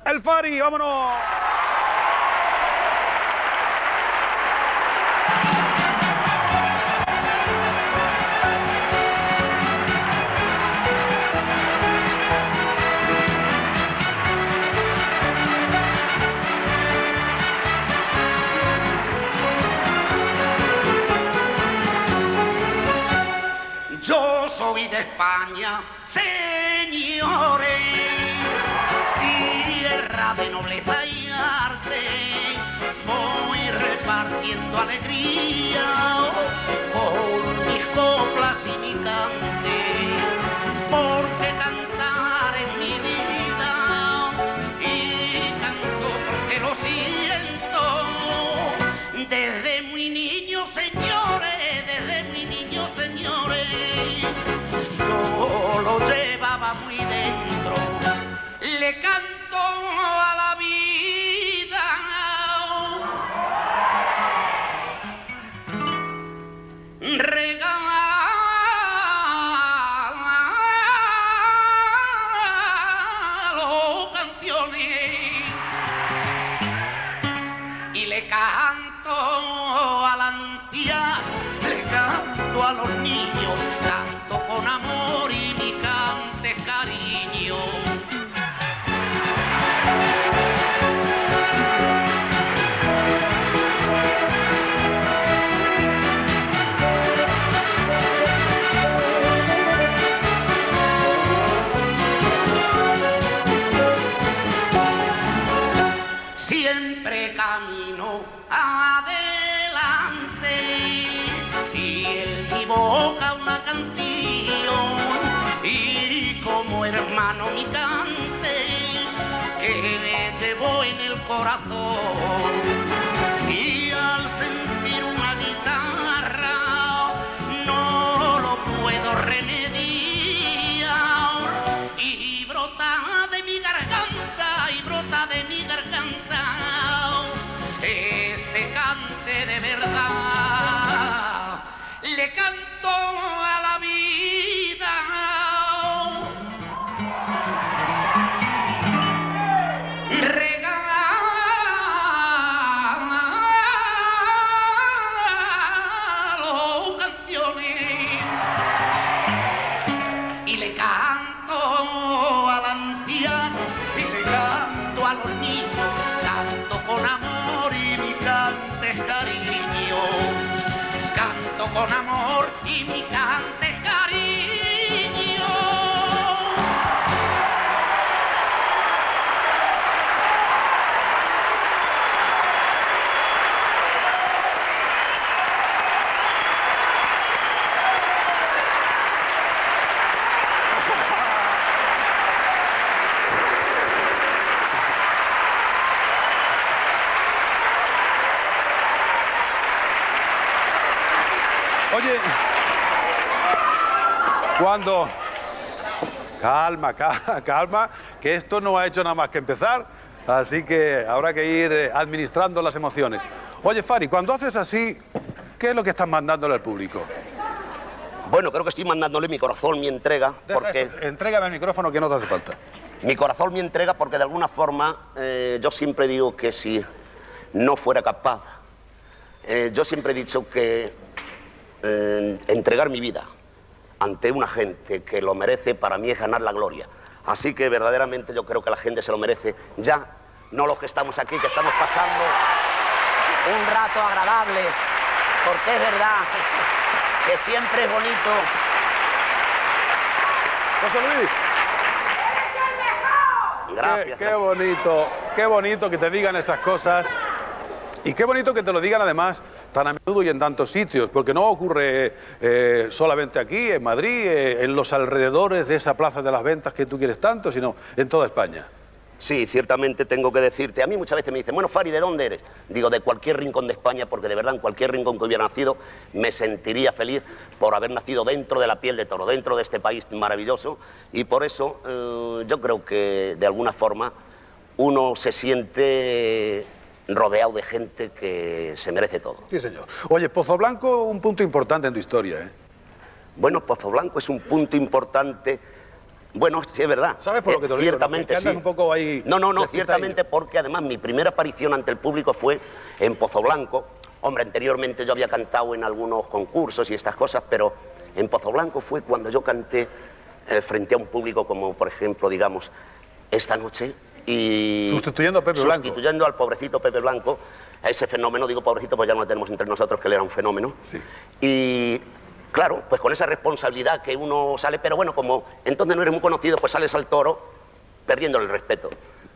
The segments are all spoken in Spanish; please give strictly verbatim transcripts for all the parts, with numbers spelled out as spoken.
el Fari, vámonos. Yo soy de España, señores, tierra de nobleza y arte, voy repartiendo alegría por mis coplas y mi cante, porque cantar es mi vida y canto porque lo siento desde muy niño, señores, desde muy niño, señores. Yo lo llevaba muy dentro, le canto a la vida, regalo canciones y le canto a la anciana, le canto a los niños, canto con amor y mi cante es cariño. Siempre camino adelante y en mi boca una canción y como hermano mi cante que me llevo en el corazón y al sentir una guitarra no lo puedo remediar y brota de mi garganta y brota de mi garganta este cante de verdad, le canto a la vida, regalo canciones y le canto a la anciana y le canto a los niños, canto con amor y mi cante es cariño, canto con amor y mi cante es cariño. Oye, cuando... Calma, calma, calma, que esto no ha hecho nada más que empezar, así que habrá que ir eh, administrando las emociones. Oye, Fari, cuando haces así, ¿qué es lo que estás mandándole al público? Bueno, creo que estoy mandándole mi corazón, mi entrega, porque... Deja, entrégame el micrófono que no te hace falta. Mi corazón, mi entrega, porque de alguna forma eh, yo siempre digo que si no fuera capaz, eh, yo siempre he dicho que eh, entregar mi vida ante una gente que lo merece, para mí es ganar la gloria. Así que verdaderamente yo creo que la gente se lo merece, ya no los que estamos aquí, que estamos pasando un rato agradable, porque es verdad que siempre es bonito. José Luis. Gracias. Qué, qué bonito, qué bonito que te digan esas cosas y qué bonito que te lo digan además tan a menudo y en tantos sitios, porque no ocurre eh, solamente aquí, en Madrid, eh, en los alrededores de esa Plaza de las Ventas que tú quieres tanto, sino en toda España. Sí, ciertamente tengo que decirte, a mí muchas veces me dicen, bueno, Fari, ¿de dónde eres? Digo, de cualquier rincón de España, porque de verdad en cualquier rincón que hubiera nacido me sentiría feliz por haber nacido dentro de la piel de toro, dentro de este país maravilloso, y por eso eh, yo creo que de alguna forma uno se siente rodeado de gente que se merece todo. Sí, señor. Oye, Pozo Blanco, un punto importante en tu historia, ¿eh? Bueno, Pozo Blanco es un punto importante Bueno, sí, es verdad. ¿Sabes por lo que te lo digo? Ciertamente, que andas sí. un poco ahí... No, no, no, ciertamente, porque además mi primera aparición ante el público fue en Pozoblanco. Hombre, anteriormente yo había cantado en algunos concursos y estas cosas, pero en Pozoblanco fue cuando yo canté eh, frente a un público como, por ejemplo, digamos, esta noche y... Sustituyendo a Pepe Blanco. Sustituyendo al pobrecito Pepe Blanco, a ese fenómeno, digo pobrecito, pues ya no lo tenemos entre nosotros, que él era un fenómeno. Sí. Y... claro, pues con esa responsabilidad que uno sale, pero bueno, como entonces no eres muy conocido, pues sales al toro perdiéndole el respeto.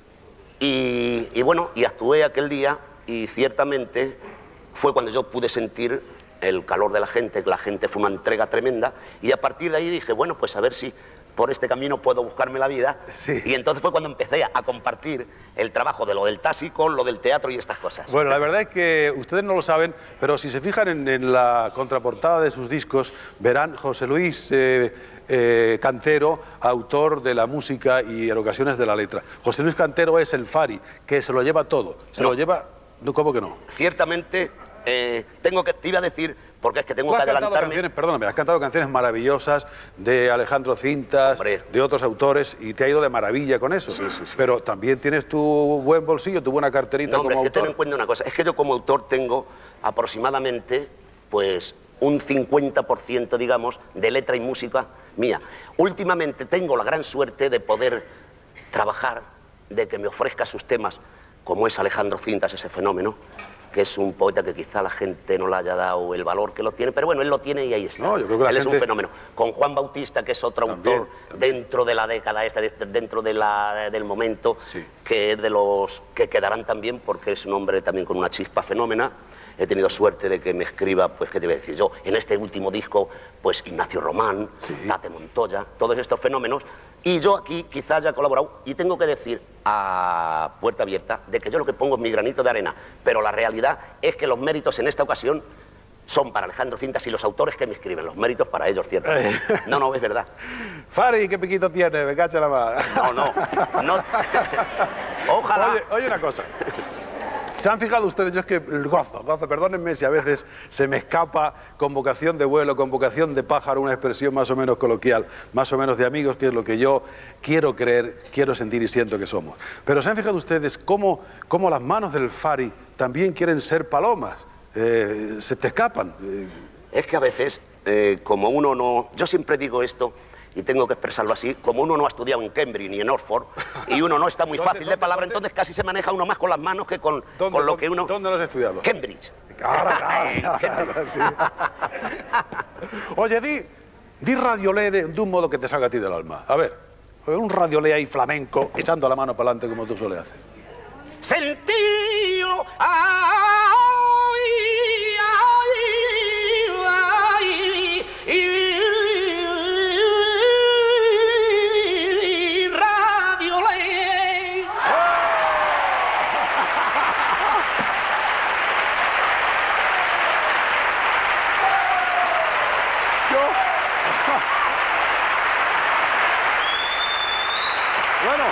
Y, y bueno, y actué aquel día y ciertamente fue cuando yo pude sentir el calor de la gente, que la gente fue una entrega tremenda, y a partir de ahí dije, bueno, pues a ver si por este camino puedo buscarme la vida. Sí. Y entonces fue cuando empecé a compartir el trabajo de lo del taxi con lo del teatro y estas cosas. Bueno, la verdad es que ustedes no lo saben, pero si se fijan en, en la contraportada de sus discos, verán José Luis eh, eh, Cantero, autor de la música y en ocasiones de la letra. José Luis Cantero es el Fari, que se lo lleva todo. Se No. lo lleva... No, ¿cómo que no? Ciertamente, eh, tengo que, te iba a decir, porque es que tengo Tú que has cantado adelantarme... canciones, perdóname, has cantado canciones maravillosas de Alejandro Cintas, Hombre. de otros autores, y te ha ido de maravilla con eso. Sí, sí, sí. Pero también tienes tu buen bolsillo, tu buena carterita No, hombre, como es que ten autor. en cuenta una cosa, es que yo como autor tengo aproximadamente, pues, un cincuenta por ciento, digamos, de letra y música mía. Últimamente tengo la gran suerte de poder trabajar, de que me ofrezca sus temas, como es Alejandro Cintas, ese fenómeno, que es un poeta que quizá la gente no le haya dado el valor que lo tiene, pero bueno, él lo tiene y ahí está. No, yo creo que la él gente... es un fenómeno. Con Juan Bautista, que es otro También, autor también. dentro de la década esta, de- dentro de la, del momento, Sí. que es de los que quedarán también, porque es un hombre también con una chispa fenómena. He tenido suerte de que me escriba, pues, ¿qué te voy a decir yo? En este último disco, pues, Ignacio Román, Sí. Tate Montoya, todos estos fenómenos. Y yo aquí quizá haya colaborado, y tengo que decir a puerta abierta, de que yo lo que pongo es mi granito de arena, pero la realidad es que los méritos en esta ocasión son para Alejandro Cintas y los autores que me escriben, los méritos para ellos, ciertamente. No, no, es verdad. Fari, ¿qué piquito tiene? Me cacha la mano. No, no, no. Ojalá. Oye, oye una cosa. ¿Se han fijado ustedes? Yo es que gozo, gozo, perdónenme si a veces se me escapa convocación de vuelo, convocación de pájaro, una expresión más o menos coloquial, más o menos de amigos, que es lo que yo quiero creer, quiero sentir y siento que somos. Pero ¿se han fijado ustedes cómo, cómo las manos del Fari también quieren ser palomas? Eh, se te escapan. Eh, Es que a veces, eh, como uno no... Yo siempre digo esto, y tengo que expresarlo así, como uno no ha estudiado en Cambridge ni en Oxford, y uno no está muy ¿Dónde, fácil de dónde, palabra, dónde? entonces casi se maneja uno más con las manos que con, ¿dónde, con lo que uno... ¿Dónde lo has estudiado? Cambridge. Ahora, claro, claro, sí. Oye, di, di radiolé de, de un modo que te salga a ti del alma. A ver, un radiolé ahí flamenco, echando la mano para adelante como tú sueles hacer. Sentío, ay, ay, ay, y radiolé. Bueno,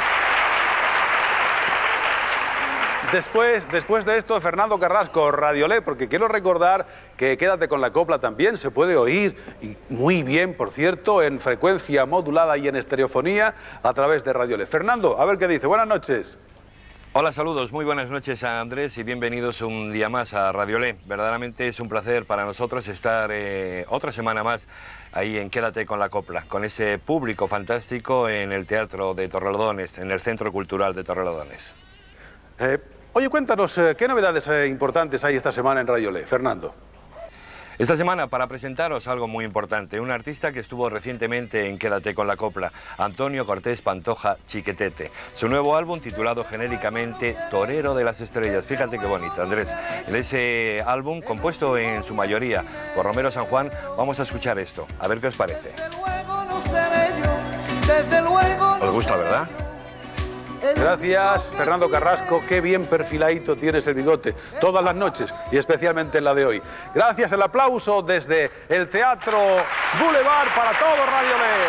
después, después de esto, Fernando Carrasco, Radiolé, porque quiero recordar que Quédate con la Copla también se puede oír, y muy bien, por cierto, en frecuencia modulada y en estereofonía a través de Radiolé. Fernando, a ver qué dice. Buenas noches. Hola, saludos, muy buenas noches a Andrés y bienvenidos un día más a Radiolé. Verdaderamente es un placer para nosotros estar eh, otra semana más ahí en Quédate con la Copla, con ese público fantástico en el Teatro de Torrelodones, en el Centro Cultural de Torrelodones. Eh, oye, cuéntanos, eh, ¿qué novedades eh, importantes hay esta semana en Radiolé? Fernando. Esta semana para presentaros algo muy importante, un artista que estuvo recientemente en Quédate con la Copla, Antonio Cortés Pantoja Chiquetete. Su nuevo álbum titulado genéricamente Torero de las Estrellas. Fíjate qué bonito, Andrés. En ese álbum, compuesto en su mayoría por Romero San Juan, vamos a escuchar esto, a ver qué os parece. Desde luego no seré yo, desde luego no ¿Os gusta, seré verdad? Gracias, Fernando Carrasco, qué bien perfiladito tienes el bigote, todas las noches y especialmente en la de hoy. Gracias, el aplauso desde el Teatro Boulevard para todo Radiolé.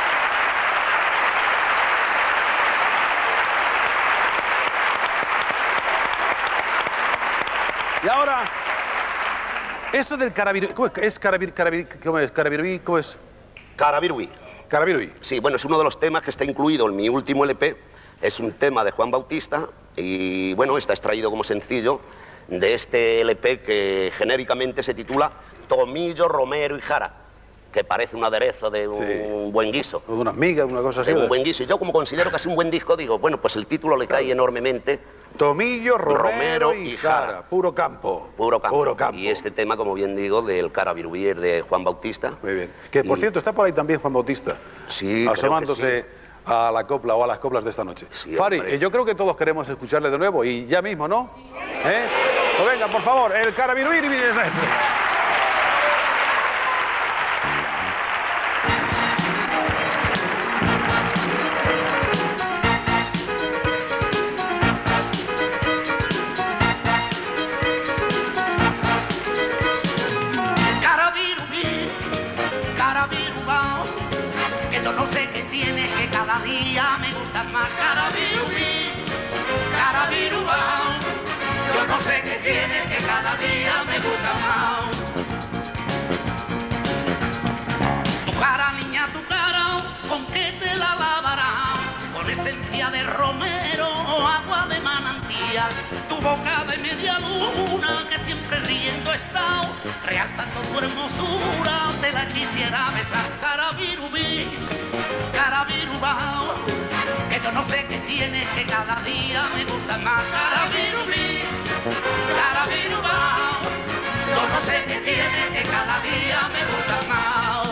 Y ahora, esto del carabir... ¿Cómo es? ¿Es carabir, carabir, ¿Cómo es? ¿Carabirví? ¿Cómo es? Carabirui. Carabiruí. Sí, bueno, es uno de los temas que está incluido en mi último L P. Es un tema de Juan Bautista y, bueno, está extraído como sencillo de este L P que genéricamente se titula Tomillo, Romero y Jara, que parece un aderezo de un sí. buen guiso. De unas migas, una cosa así. De un buen guiso. Y yo, como considero que es un buen disco, digo, bueno, pues el título le cae enormemente. Tomillo, Romero, Romero y Jara. Jara. Puro campo. Puro campo. Puro campo. Y este tema, como bien digo, del Carabiruí de Juan Bautista. Muy bien. Que, por y... cierto, está por ahí también Juan Bautista. Sí, asomándose creo que sí. a la copla o a las coplas de esta noche. Sí, Fari, eh, yo creo que todos queremos escucharle de nuevo y ya mismo, ¿no? ¿Eh? Pues venga, por favor, el Carabiruí y mire eso. Cada día me gustan más. Carabiruí, Carabirubao. Yo no sé qué tiene, que cada día me gusta más. Tu cara, niña, tu cara, ¿con qué te la lavarás? Con esencia de romero o agua de manantial. Tu boca de media luna, que siempre riendo está, realzando tu hermosura, te la quisiera besar. Carabirubí, Carabirubao, que yo no sé qué tiene, que cada día me gusta más. Carabirubí, Carabirubao, yo no sé qué tiene, que cada día me gusta más.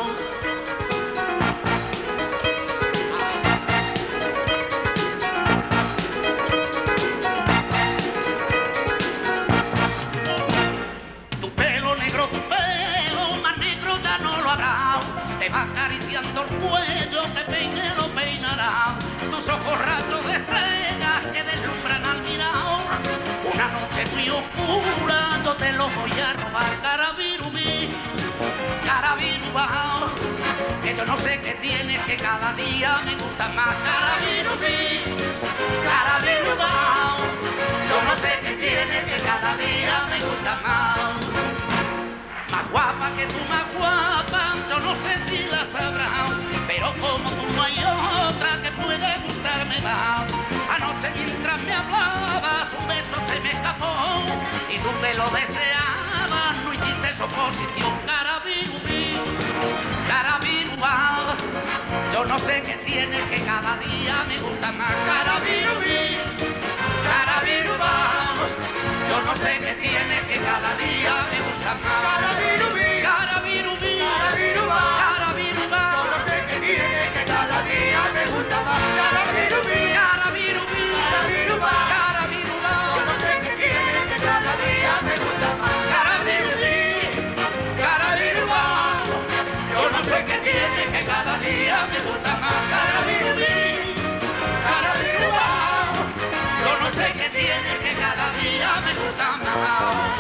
Tu pelo negro, tu pelo más negro ya no lo habrá. Te va acariciando el cuello, que peine lo peinará. Tus ojos rayos de estrellas que deslumbran al mirar. Una noche muy oscura yo te lo voy a robar. Carabirubí, Carabirubao, que yo no sé qué tienes, que cada día me gusta más. Carabirubí, Carabirubao, yo no sé qué tienes, que cada día me gusta más. Más guapa que tú, más guapa, yo no sé si la sabrás, pero como tú no hay otra que pueda gustarme más. Anoche mientras me hablabas un beso se me escapó y tú te lo deseabas, no hiciste oposición. Carabirubí, Carabirubao, yo no sé qué tienes, que cada día me gusta más. Carabirubí, Carabirubao, yo no sé qué tiene, que cada día me gusta más. Carabirubí, Carabirubí, Carabirubao, Carabirubao, yo no sé qué tiene, que cada día me gusta más. Carabirubí, Carabirubí, Carabirubao, Carabirubao, yo no sé qué tiene, que cada día me gusta más. Carabirubí, Carabirubao, yo no sé qué tiene, que cada día me gusta más. Carabirubí, Carabirubao, yo no sé qué tiene, que cada día me gusta más.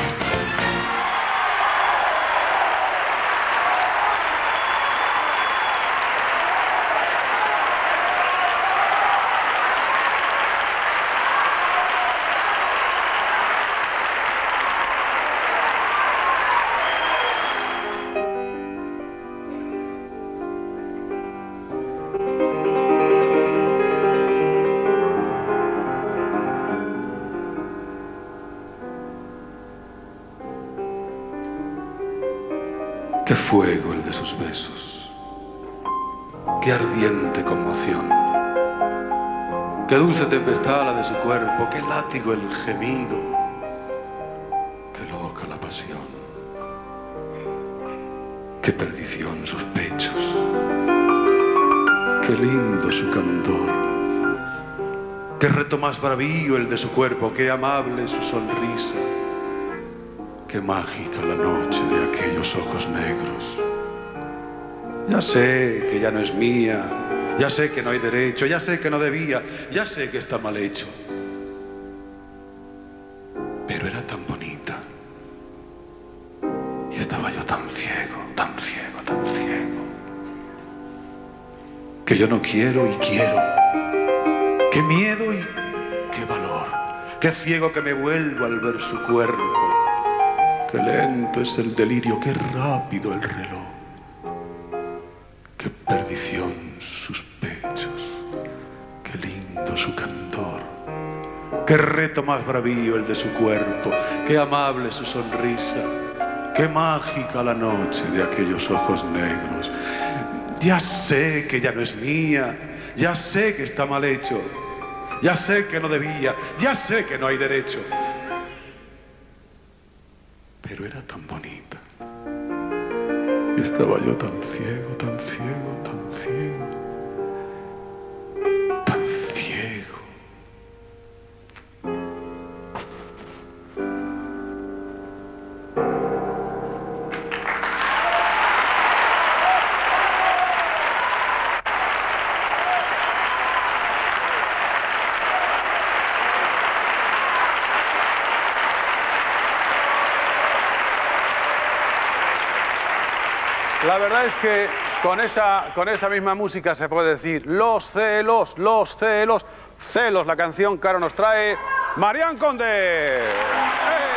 Qué fuego el de sus besos, qué ardiente conmoción, qué dulce tempestad la de su cuerpo, qué látigo el gemido, qué loca la pasión, qué perdición sus pechos, qué lindo su candor, qué reto más bravío el de su cuerpo, qué amable su sonrisa. Qué mágica la noche de aquellos ojos negros. Ya sé que ya no es mía, ya sé que no hay derecho, ya sé que no debía, ya sé que está mal hecho. Pero era tan bonita. Y estaba yo tan ciego, tan ciego, tan ciego. Que yo no quiero y quiero. Qué miedo y qué valor. Qué ciego que me vuelvo al ver su cuerpo. Qué lento es el delirio, qué rápido el reloj. qué perdición sus pechos, qué lindo su candor, qué reto más bravío el de su cuerpo, qué amable su sonrisa, qué mágica la noche de aquellos ojos negros. Ya sé que ya no es mía, ya sé que está mal hecho, ya sé que no debía, ya sé que no hay derecho. Pero era tan bonita. Y estaba yo tan ciego, tan ciego, tan ciego, tan ciego. La verdad es que con esa, con esa misma música se puede decir los celos, los celos, celos, la canción que ahora nos trae Marián Conde. ¡Hey!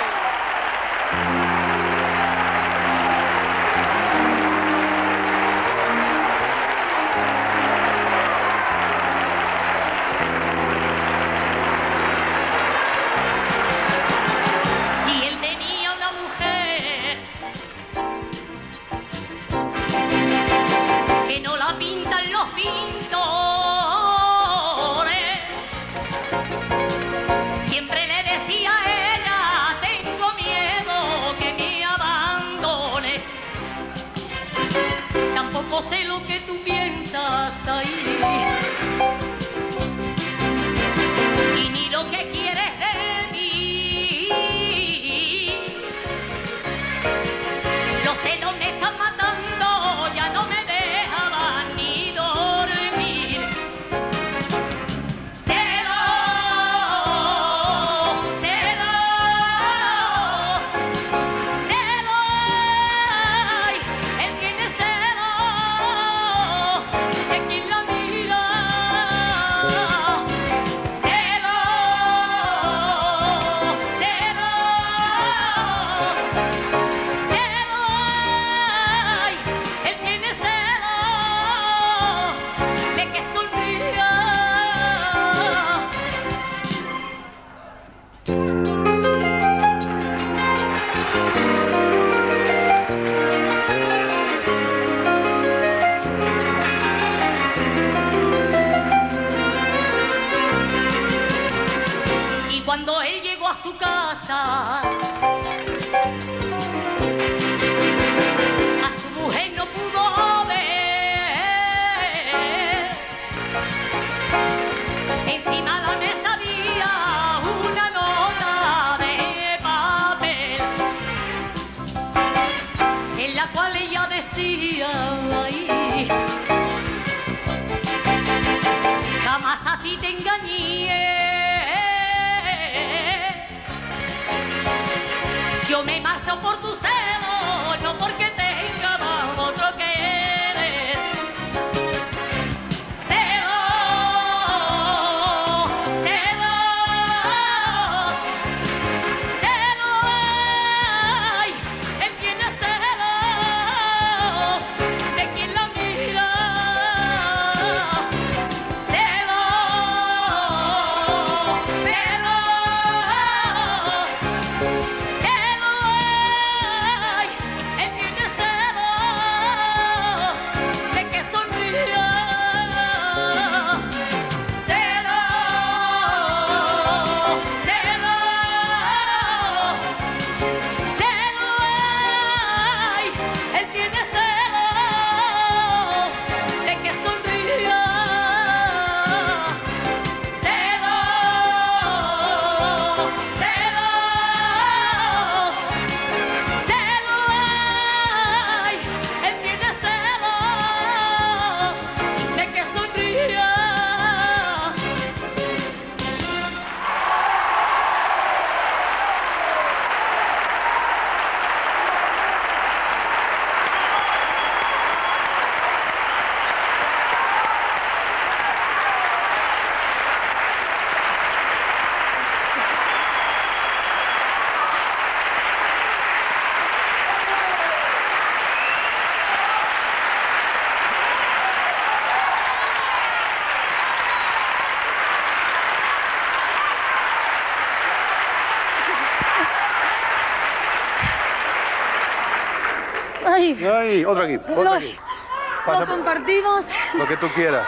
Sé lo que tú piensas ahí y ni lo que quieres de mí. Los celos me están matando, ya no me dejaban ni dormir. Celos, celos, celos, ay, él tiene celos. Cuando él llegó a su casa, a su mujer no pudo ver. Encima de la mesa había una nota de papel, en la cual ella decía, ay, jamás a ti te engañé. Yo me marcho por tu celo, no porque tenga más otro que eres. Celo, celo, celo, ay, él tiene celos de quien la mira. Celo, celo, celo. Ay, Ay otro aquí, otro lo, aquí. Pasa, lo compartimos. Lo que tú quieras.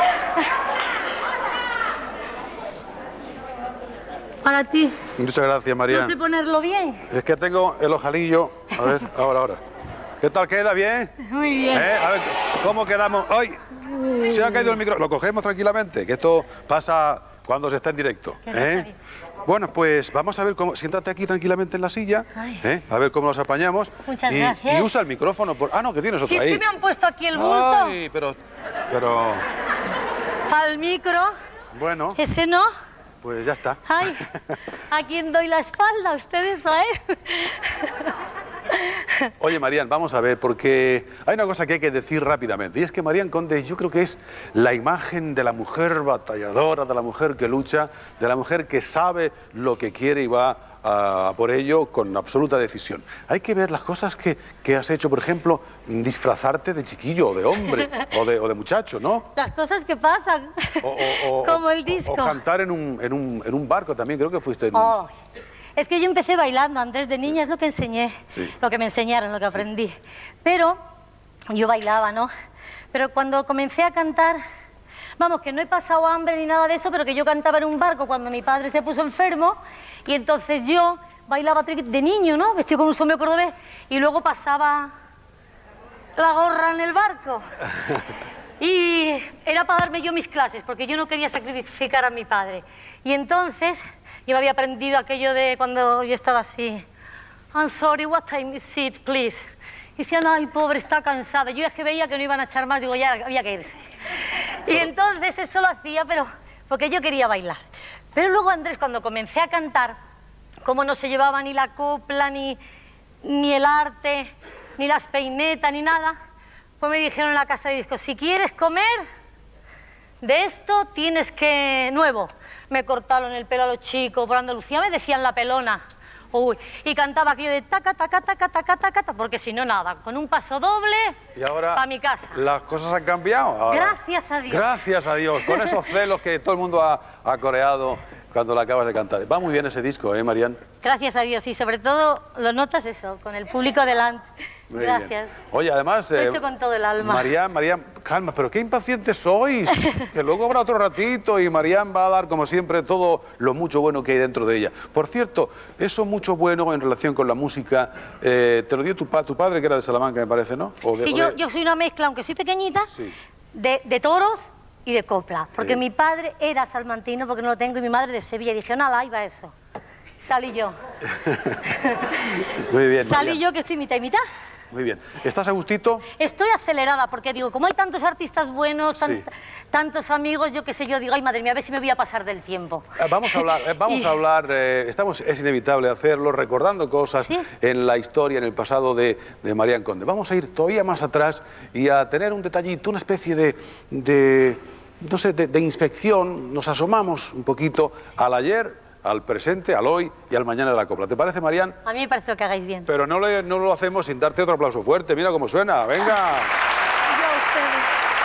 Para ti. Muchas gracias, María. No sé ponerlo bien. Es que tengo el ojalillo. A ver, ahora, ahora. ¿Qué tal queda? ¿Bien? Muy bien. ¿Eh? A ver, ¿cómo quedamos? ¡Ay! Se ha caído el micro. Lo cogemos tranquilamente, que esto pasa cuando se está en directo. ¿Eh? Bueno, pues vamos a ver cómo... Siéntate aquí tranquilamente en la silla, ¿eh? A ver cómo nos apañamos. Muchas y, gracias. Y usa el micrófono. Por... Ah, no, que tienes otro Si ahí. es que me han puesto aquí el bulto. Ay, pero... Pero... Al micro. Bueno. Ese no. Pues ya está. Ay, ¿a quién doy la espalda? ¿Ustedes a él? Oye, Marián, vamos a ver, porque hay una cosa que hay que decir rápidamente, y es que Marián Conde yo creo que es la imagen de la mujer batalladora, de la mujer que lucha, de la mujer que sabe lo que quiere y va a por ello con absoluta decisión. Hay que ver las cosas que, que has hecho, por ejemplo, disfrazarte de chiquillo, o de hombre, o de, o de muchacho, ¿no? Las cosas que pasan, O, o, o, como el disco. O, o cantar en un, en, un, en un barco también, creo que fuiste en... Oh. Es que yo empecé bailando antes de niña, es lo que enseñé, sí. Lo que me enseñaron, lo que aprendí. Pero yo bailaba, ¿no? Pero cuando comencé a cantar, vamos, que no he pasado hambre ni nada de eso, pero que yo cantaba en un barco cuando mi padre se puso enfermo, y entonces yo bailaba de niño, ¿no? Vestido con un sombrero cordobés, y luego pasaba la gorra en el barco. Y era para darme yo mis clases, porque yo no quería sacrificar a mi padre. Y entonces yo me había aprendido aquello de cuando yo estaba así. I'm sorry, what time is it, please? Y decían, ay, pobre, está cansada. Yo es que veía que no iban a echar más, digo, ya había que irse. Y entonces eso lo hacía, pero porque yo quería bailar. Pero luego, Andrés, cuando comencé a cantar, como no se llevaba ni la copla, ni, ni el arte, ni las peinetas, ni nada, pues me dijeron en la casa de discos, si quieres comer de esto, tienes que... Nuevo. Me cortaron el pelo a los chicos, por Andalucía me decían la pelona. Uy, y cantaba aquello de taca, taca, taca, taca, taca, taca, porque si no, nada, con un paso doble, y ahora para mi casa. Las cosas han cambiado. Ahora. Gracias a Dios. Gracias a Dios, con esos celos que todo el mundo ha, ha coreado cuando la acabas de cantar. Va muy bien ese disco, ¿eh, Marián? Gracias a Dios, y sobre todo lo notas eso, con el público delante. Muy Gracias. Bien. Oye, además... Lo he eh, hecho con todo el alma. Marián, Marián, calma, pero qué impacientes sois. Que luego habrá otro ratito y Marián va a dar, como siempre, todo lo mucho bueno que hay dentro de ella. Por cierto, eso mucho bueno en relación con la música, eh, te lo dio tu, pa tu padre, que era de Salamanca, me parece, ¿no? O de, sí, o yo, de... yo soy una mezcla, aunque soy pequeñita, sí. de, de toros y de copla. Porque Sí. mi padre era salmantino, porque no lo tengo, y mi madre de Sevilla. Y dije, no, la iba eso. Salí yo. Muy bien, Salí Marián. yo, que estoy mitad y mitad. Muy bien. ¿Estás a gustito? Estoy acelerada, porque digo, como hay tantos artistas buenos, tan- Sí. tantos amigos, yo qué sé, yo digo, ay, madre mía, a ver si me voy a pasar del tiempo. Eh, Vamos a hablar, eh, vamos Y- a hablar, eh, estamos, es inevitable hacerlo, recordando cosas Sí. en la historia, en el pasado de, de Marián Conde. Vamos a ir todavía más atrás y a tener un detallito, una especie de, de no sé, de, de inspección. Nos asomamos un poquito al ayer, al presente, al hoy y al mañana de la copla. ¿Te parece, Marián? A mí me parece que hagáis bien. Pero no, le, no lo hacemos sin darte otro aplauso fuerte. Mira cómo suena, venga. Yo a ustedes.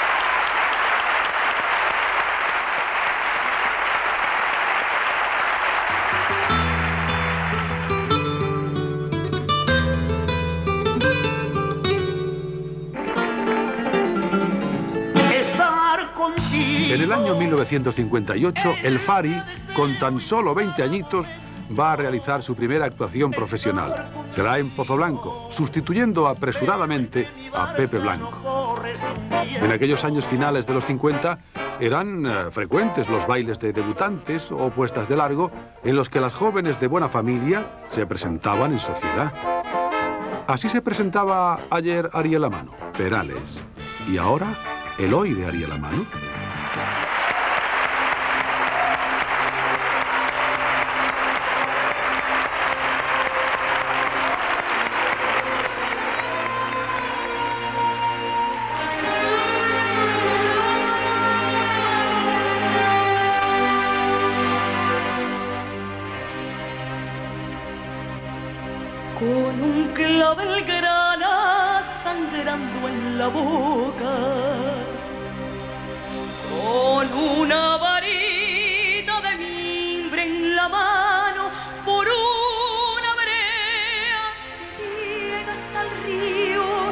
Estar contigo. En el año mil novecientos cincuenta y ocho, el Fari, con tan solo veinte añitos, va a realizar su primera actuación profesional. Será en Pozoblanco, sustituyendo apresuradamente a Pepe Blanco. En aquellos años finales de los cincuenta, eran eh, frecuentes los bailes de debutantes o puestas de largo en los que las jóvenes de buena familia se presentaban en sociedad. Así se presentaba ayer Ariel Amano, Perales, y ahora el hoy de Ariel Amano. Con un clavel grana sangrando en la boca, con una varita de mimbre en la mano, por una brea que llega hasta el río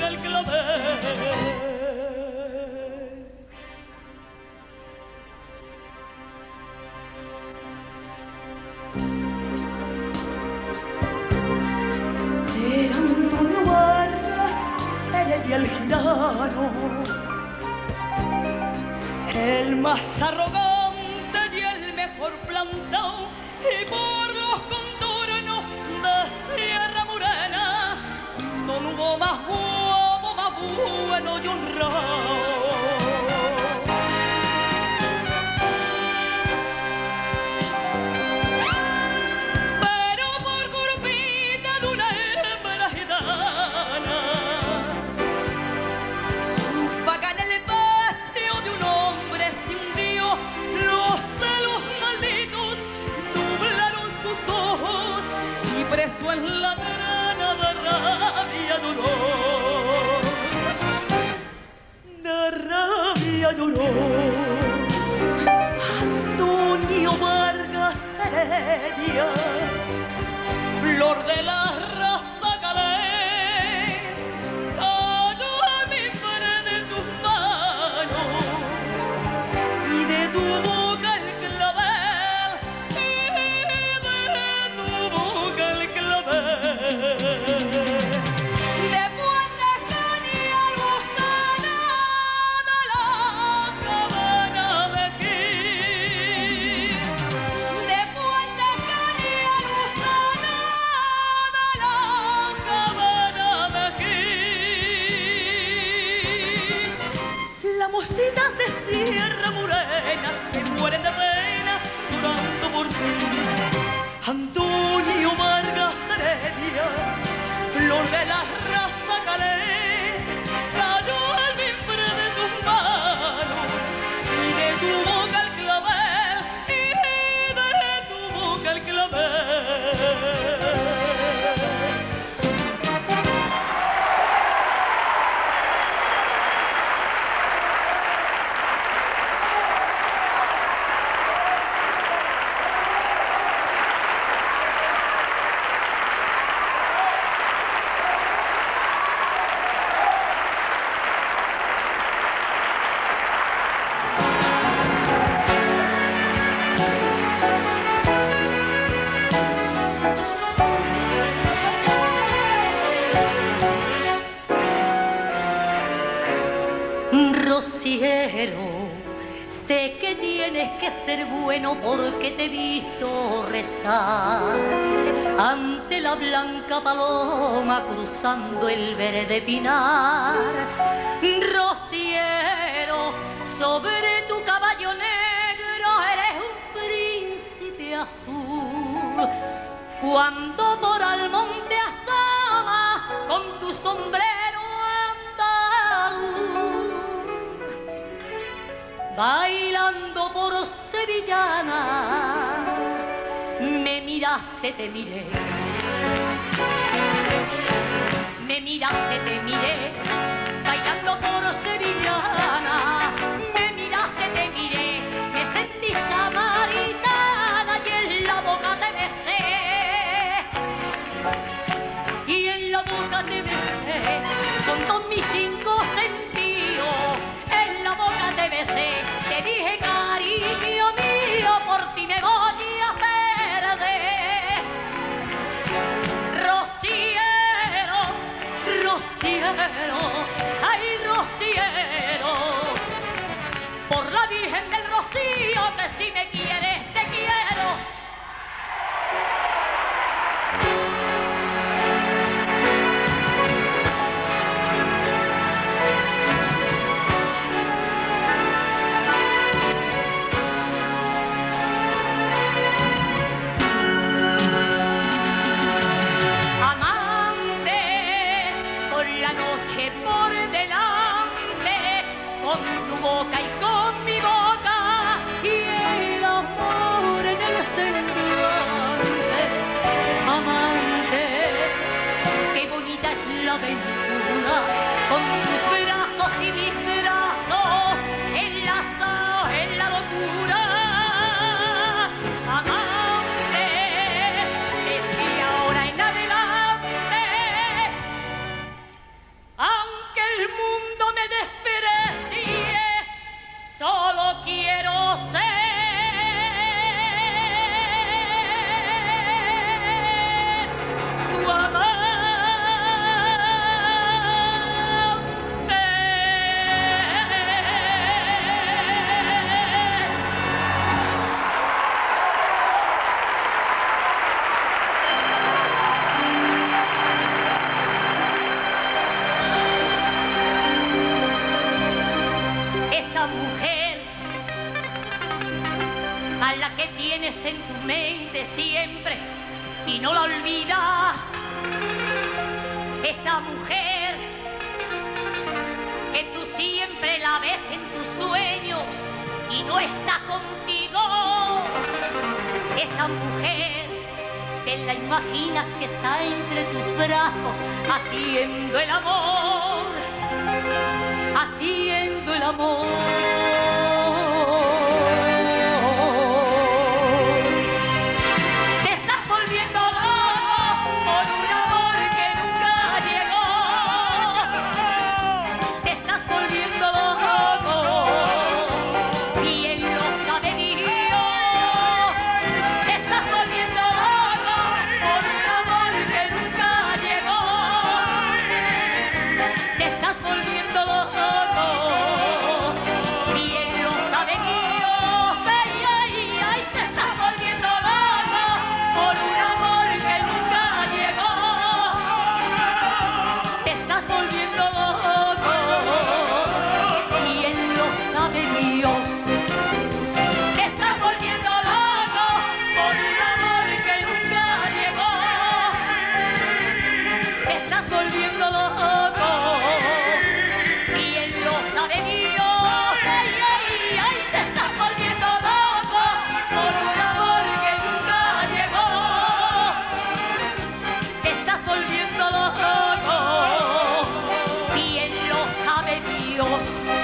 boca el clavel. Era Antonio Vargas, Heredia el Girano, el más arrogante y el mejor plantado, y por los contornos de Sierra Morena no hubo más guapo, más bueno y honrado. Preso en la grana de rabia lloró, de rabia lloró. Antonio Vargas Heredia, flor de la raza galés, cayó a mi padre de tus manos y de tu boca el clavel. De Sierra Morena se mueren de pena llorando por ti. Antonio Vargas Heredia, flor de la raza calé, cayó al mimbre de tus manos y de tu boca el clavel, y de tu boca el clavel. Rociero, sé que tienes que ser bueno porque te he visto rezar ante la blanca paloma cruzando el verde pinar. Rociero, sobre tu caballo negro eres un príncipe azul. Cuando por al monte asomas con tu sombrero bailando por sevillana, me miraste, te miré, me miraste, te miré, bailando por sevillana, me miraste, te miré, me sentí samaritana y en la boca te besé, y en la boca te besé, con todos mis cinco sentidos, en la boca te besé. Te dije, cariño mío, por ti me voy a perder. Rociero, rociero, ay, rociero, por la Virgen del Rocío, que si me quieres, te quiero. Aventura, con tus brazos y mis brazos enlazados en la locura. Amante, desde ahora en adelante, aunque esa mujer que tú siempre la ves en tus sueños y no está contigo. Esa mujer te la imaginas que está entre tus brazos haciendo el amor, haciendo el amor. Te estás volviendo loco por un amor que nunca llegó. Te estás volviendo loco y él lo sabe Dios. Te estás volviendo loco por un amor que nunca llegó. Te estás volviendo loco y él lo sabe Dios. Ay, ay, ay, te estás volviendo loco por un amor que nunca llegó. Te estás volviendo loco y él lo sabe Dios. Te estás volviendo loco por un amor que nunca llegó. Te estás volviendo loco y él lo sabe Dios. Ay, ay, ay, te estás volviendo loco por un amor que nunca llegó. Te estás volviendo loco y él lo sabe Dios.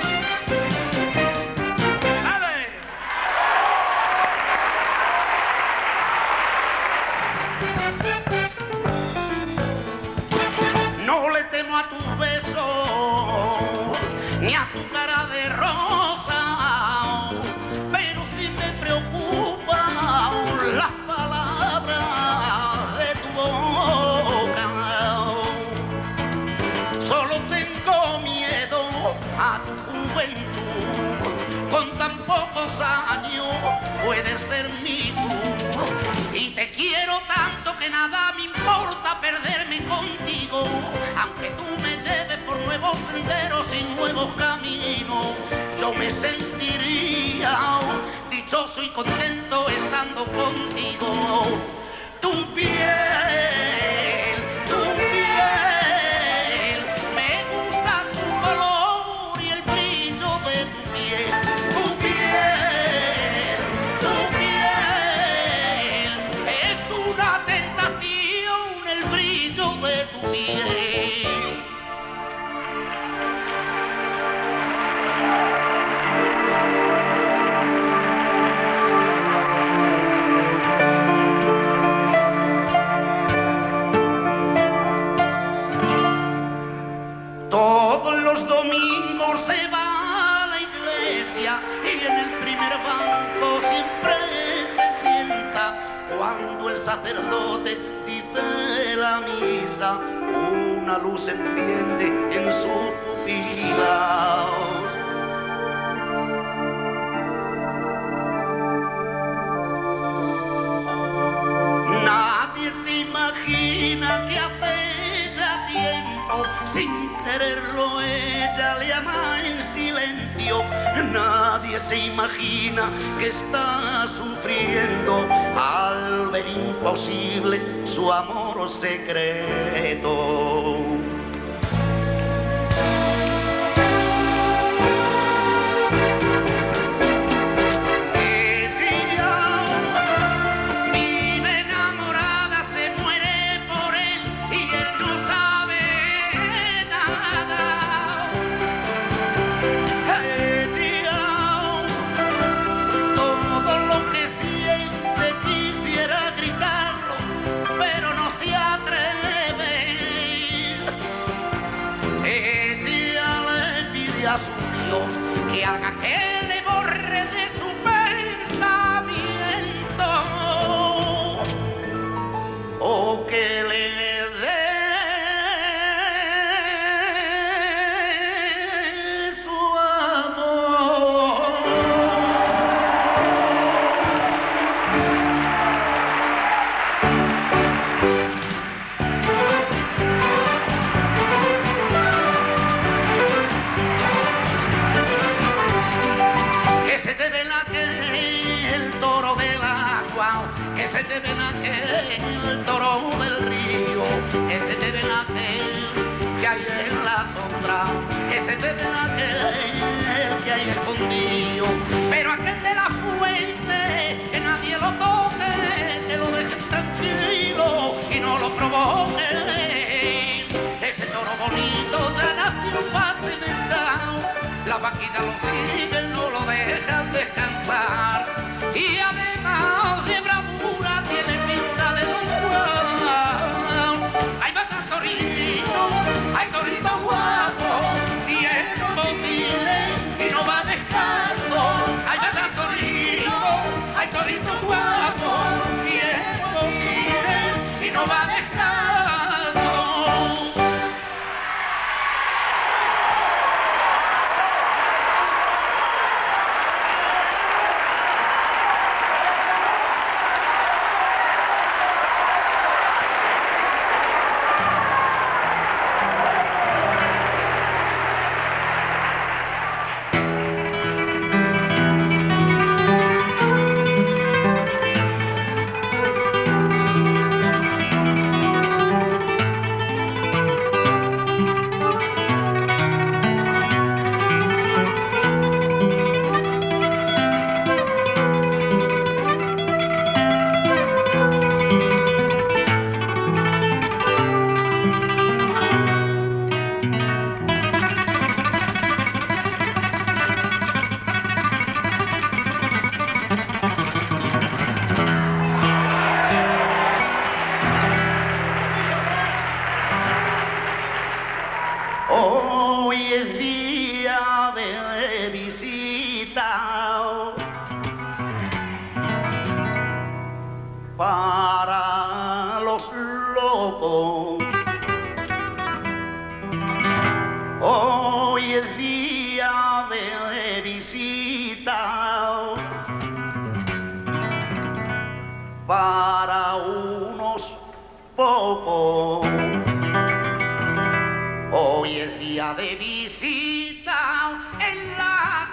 No le temo a tus besos, ni a tu cara de rosa, pero sí me preocupan las palabras de tu boca. Solo tengo miedo a tu juventud, con tan pocos años puedes ser mi tú. Y te quiero tanto que nada me importa perderme contigo, aunque tú me lleves por nuevos senderos y nuevos caminos. Yo me sentiría dichoso y contento estando contigo. Tu piel, tu piel, me gusta su color y el brillo de tu piel. Tu piel, tu piel, es una tentación el brillo de tu piel. Todos los domingos se va a la iglesia y en el primer banco siempre se sienta. Cuando el sacerdote dice la misa, una luz se enciende en su pupila. Nadie se imagina que hace ya tiempo, sin quererlo ella le ama en silencio. Nadie se imagina que está sufriendo al ver imposible su amor secreto. A su Dios que haga que le borre de su pensamiento o que le dé su amor. Que se lleven aquel toro del río, que se lleven aquel hay en la sombra, ese te verá aquel que hay escondido, pero aquel de la fuente, que nadie lo toque, que lo deje tranquilo y no lo provoque. Ese toro bonito tras triunfar cimentado, la vaquilla lo sigue, no lo dejan descansar, y además de bravura tiene pinta de Don Juan. Hay vacas torito, hay torito guapo, tiene botiles y no va descalzo. Hay vacas torito, hay torito guapo, tiene botiles y no va descalzo. Hoy es día de visita para los locos. Hoy es día de visita para unos pocos. Hoy es día de visita en la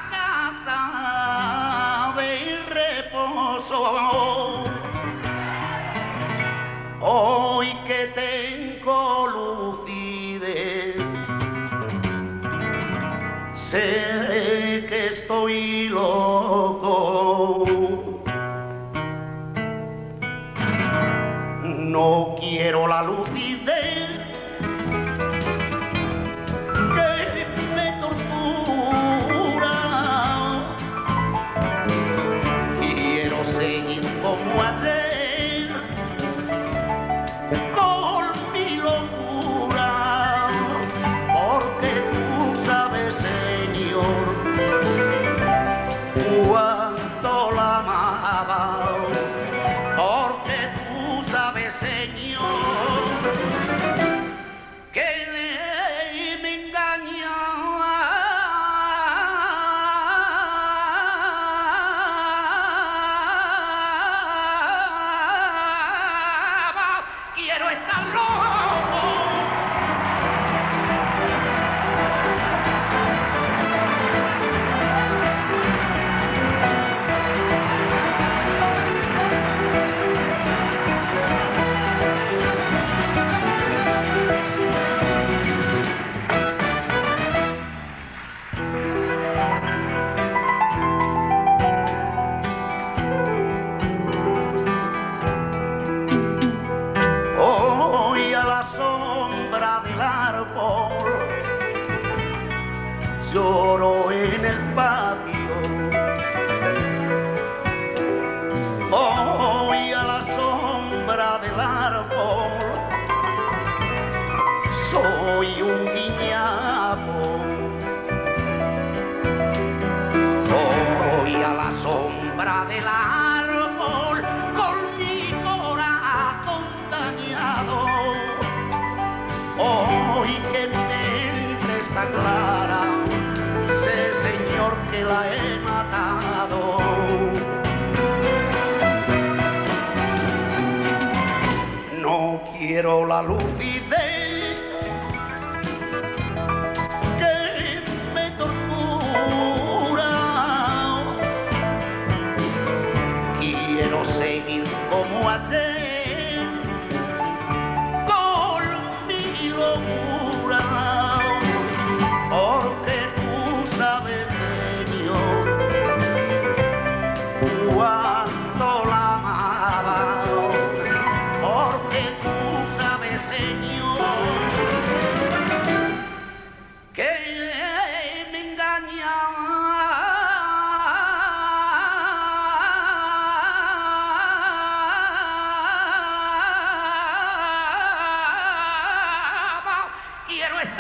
casa de reposo. Hoy que tengo lucidez, sé que estoy loco. No quiero la lucidez que me tortura. Quiero seguir como ayer con mi locura, porque tú sabes, Señor, cuánto la amaba. Porque tú sabes, Señor, que me engañaba. Quiero estar loco. Hoy a la sombra del árbol lloro en el patio. Hoy a la sombra del árbol soy un guiñapo. Hoy a la sombra del árbol con mi corazón dañado. Hoy que mi mente está clara, sé, Señor, que la he matado. No quiero la lucidez que me tortura. Quiero seguir como ayer con mi locura.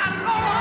arroz.